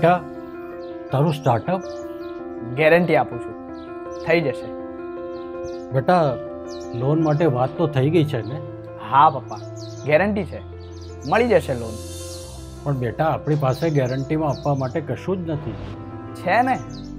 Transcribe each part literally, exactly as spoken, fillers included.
બેટા, તારું startup? Guarantee આપું છું, થઈ જશે. બેટા, લોન માટે વાત તો થઈ ગઈ છે ને? હા પપ્પા, ગેરંટી છે, મળી જશે લોન. પણ બેટા, આપણી પાસે ગેરંટીમાં આપવા માટે કશું જ નથી. છે ને,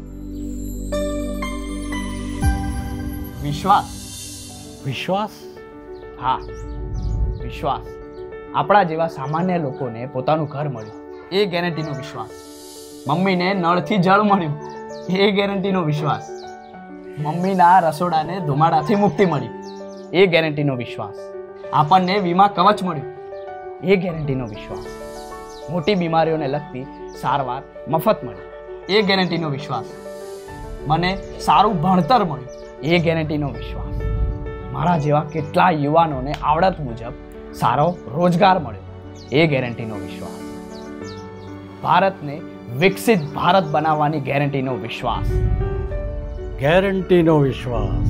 વિશ્વાસ. વિશ્વાસ? હા, વિશ્વાસ. આપણા જેવા સામાન્ય લોકોને પોતાનું ઘર મળ્યું, એ ગેરંટીનો વિશ્વાસ. મમ્મીને નળથી જળ મળ્યું, એ ગેરંટીનો વિશ્વાસ. મમ્મીના રસોડાને ધુમાડાથી મુક્તિ મળી, એ ગેરંટીનો વિશ્વાસ. આપણને વીમા કવચ મળ્યું, એ ગેરંટીનો વિશ્વાસ. મોટી બીમારીઓને લગતી સારવાર મફત મળી, એ ગેરંટીનો વિશ્વાસ. મને સારું ભણતર મળ્યું, એ ગેરંટીનો વિશ્વાસ. મારા જેવા કેટલા યુવાનોને આવડત મુજબ સારો રોજગાર મળ્યો, એ ગેરંટીનો વિશ્વાસ. ભારતને વિકસિત ભારત બનાવવાની ગેરંટીનો વિશ્વાસ. ગેરંટીનો વિશ્વાસ.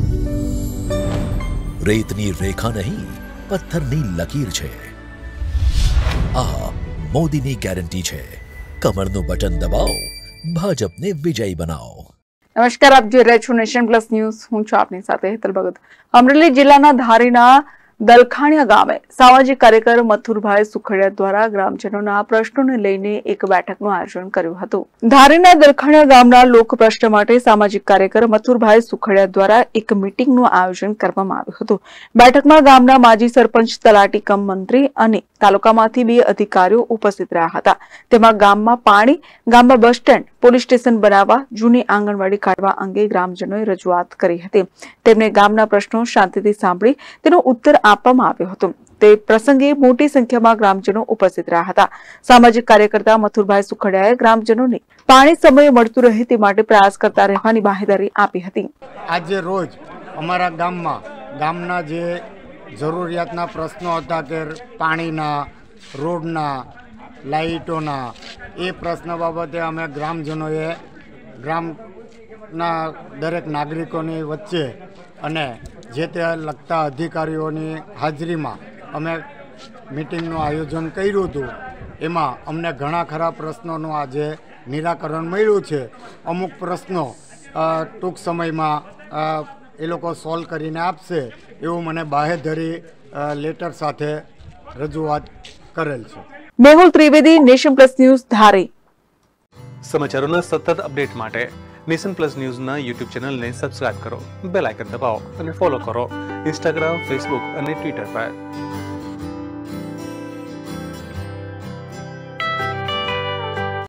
રેતની રેખા નહીં, પથ્થરની લકીર છે. આ મોદીની ગેરંટી છે. કમરનું બટન દબાવો, ભાજપને વિજયી બનાવો. નમસ્કાર, આપ જોઈ રહ્યા છો નેશન પ્લસ ન્યૂઝ. હું છું આપની સાથે હેતલ ભગત. અમરેલી જિલ્લાના ધારીના દલખાણિયા ગામે સામાજિક કાર્યકર મથુરભાઈ સુખડિયા દ્વારા ગ્રામજનોના પ્રશ્નોને લઈને એક બેઠકનું આયોજન કર્યું હતું. ધારીના દલખાણિયા ગામના લોક પ્રશ્ન માટે સામાજિક કાર્યકર મથુરભાઈ સુખડિયા દ્વારા એક મીટિંગનું આયોજન કરવામાં આવ્યું હતું. બેઠકમાં ગામના માજી સરપંચ, તલાટી કમ મંત્રી અને તાલુકામાંથી બે અધિકારીઓ ઉપસ્થિત રહ્યા હતા. તેમાં ગામમાં પાણી, ગામમાં બસ સ્ટેન્ડ, પોલીસ સ્ટેશન બનાવવા, જૂની આંગણવાડી કાઢવા અંગે ગ્રામજનોએ રજૂઆત કરી હતી. તેમને ગામના પ્રશ્નો શાંતિથી સાંભળી તેનો ઉત્તર આપવામાં આવ્યો હતો. તે પ્રસંગે મોટી સંખ્યામાં ગ્રામજનો ઉપસ્થિત રહ્યા હતા. સામાજિક કાર્યકર્તા મથુરભાઈ સુખડિયાએ ગ્રામજનોને પાણી સમયે મળતું રહે તે માટે પ્રયાસ કરતા રહેવાની બાહેધરી આપી હતી. આજે રોજ અમારા ગામમાં ગામના જે જરૂરિયાતના પ્રશ્નો હતા કે પાણીના, રોડના, લાઇટોના, એ પ્રશ્ન બાબતે અમે ગ્રામજનોએ ગ્રામના દરેક નાગરિકોની વચ્ચે અને જે તે લગતા અધિકારીઓની હાજરીમાં અમે મિટિંગનું આયોજન કર્યું હતું. એમાં અમને ઘણા ખરા પ્રશ્નોનું આજે નિરાકરણ મળ્યું છે. અમુક પ્રશ્નો ટૂંક સમયમાં એ લોકો સોલ્વ કરીને આપશે એવું મને બાહેધરી લેટર સાથે રજૂઆત કરેલ છે. Mehul Trivedi, nation plus news, Dhari. સમાચારોના સતત અપડેટ માટે નેશન પ્લસ ન્યૂઝના યુટ્યુબ ચેનલને સબસ્ક્રાઇબ કરો, બેલ આઇકન દબાવો અને ફોલો કરો ઇન્સ્ટાગ્રામ, ફેસબુક અને ટ્વિટર પર.